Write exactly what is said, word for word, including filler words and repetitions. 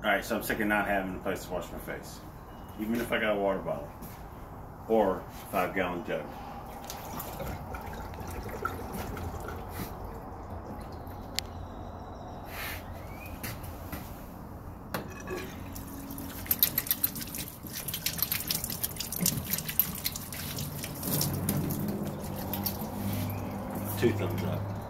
Alright, so I'm sick of not having a place to wash my face. Even if I got a water bottle. Or five gallon jug. Two thumbs up.